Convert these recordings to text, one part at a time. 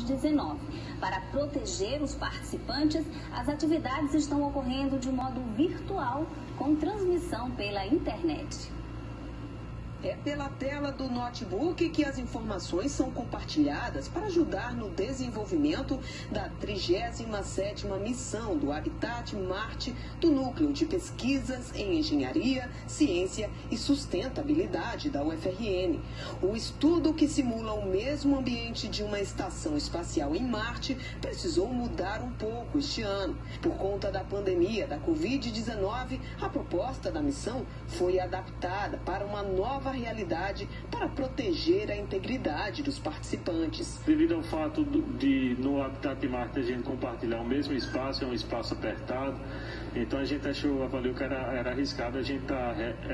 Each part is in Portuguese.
Covid-19. Para proteger os participantes, as atividades estão ocorrendo de modo virtual, com transmissão pela internet. É pela tela do notebook que as informações são compartilhadas para ajudar no desenvolvimento da 37ª missão do Habitat Marte do Núcleo de Pesquisas em Engenharia, Ciência e Sustentabilidade da UFRN. O estudo, que simula o mesmo ambiente de uma estação espacial em Marte, precisou mudar um pouco este ano. Por conta da pandemia da Covid-19, a proposta da missão foi adaptada para uma nova realidade para proteger a integridade dos participantes. Devido ao fato de no Habitat Marte a gente compartilhar o mesmo espaço, é um espaço apertado, então a gente avaliou que era arriscado a gente estar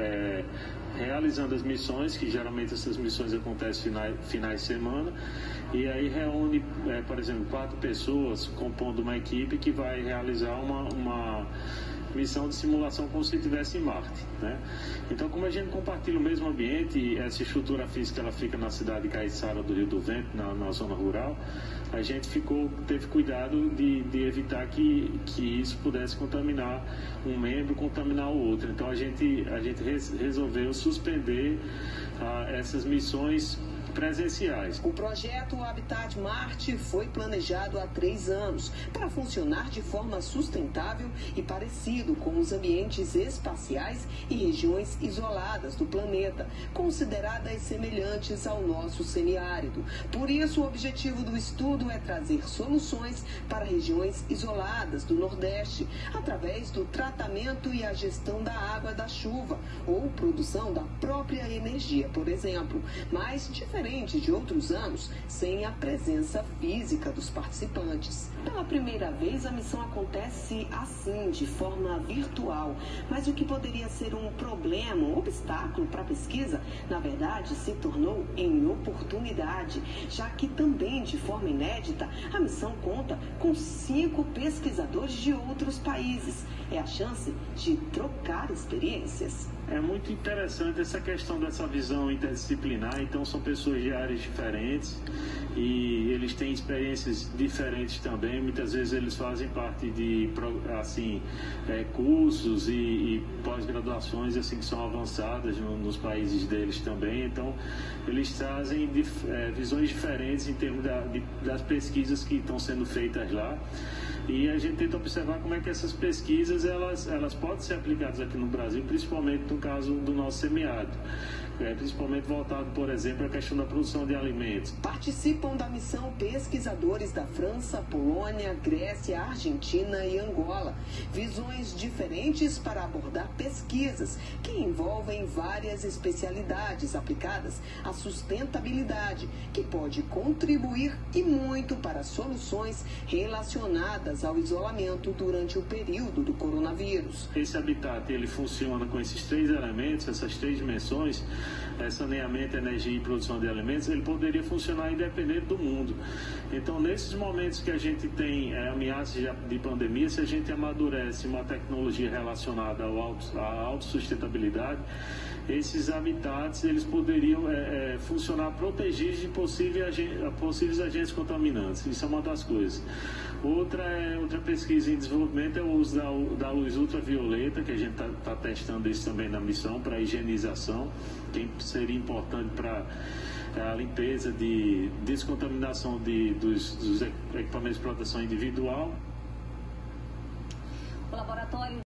realizando as missões, que geralmente essas missões acontecem finais de semana, e aí reúne, por exemplo, 4 pessoas compondo uma equipe que vai realizar uma missão de simulação como se estivesse em Marte, né? Então, como a gente compartilha o mesmo ambiente, essa estrutura física ela fica na cidade de Caiçara do Rio do Vento, na zona rural, a gente teve cuidado de evitar que isso pudesse contaminar um membro, contaminar o outro. Então, a gente resolveu suspender essas missões presenciais. O projeto Habitat Marte foi planejado há 3 anos para funcionar de forma sustentável e parecido com os ambientes espaciais e regiões isoladas do planeta, consideradas semelhantes ao nosso semiárido. Por isso, o objetivo do estudo é trazer soluções para regiões isoladas do Nordeste, através do tratamento e a gestão da água da chuva ou produção da própria energia, por exemplo, mas diferente de outros anos, sem a presença física dos participantes. Pela primeira vez, a missão acontece assim, de forma virtual, mas o que poderia ser um problema, um obstáculo para a pesquisa, na verdade se tornou em oportunidade, já que também de forma inédita, a missão conta com 5 pesquisadores de outros países. É a chance de trocar experiências. É muito interessante essa questão dessa visão interdisciplinar, então são pessoas de áreas diferentes e eles têm experiências diferentes também. Muitas vezes eles fazem parte de cursos e pós-graduações assim, que são avançadas nos países deles também, então eles trazem visões diferentes em termos das pesquisas que estão sendo feitas lá. E a gente tenta observar como é que essas pesquisas elas podem ser aplicadas aqui no Brasil, principalmente no caso do nosso semiárido, principalmente voltado, por exemplo, à questão da produção de alimentos. Participam da missão pesquisadores da França, Polônia, Grécia, Argentina e Angola. Visões diferentes para abordar pesquisas que envolvem várias especialidades aplicadas à sustentabilidade, que pode contribuir e muito para soluções relacionadas ao isolamento durante o período do coronavírus. Esse habitat ele funciona com esses 3 elementos, essas 3 dimensões, saneamento, energia e produção de alimentos. Ele poderia funcionar independente do mundo. Então, nesses momentos que a gente tem ameaças de pandemia, se a gente amadurece uma tecnologia relacionada à autossustentabilidade, esses habitats eles poderiam funcionar protegidos de possíveis agentes contaminantes. Isso é uma das coisas. Outra pesquisa em desenvolvimento é o uso da luz ultravioleta, que a gente está testando isso também na missão, para higienização, que seria importante para a limpeza de descontaminação dos equipamentos de proteção individual. O laboratório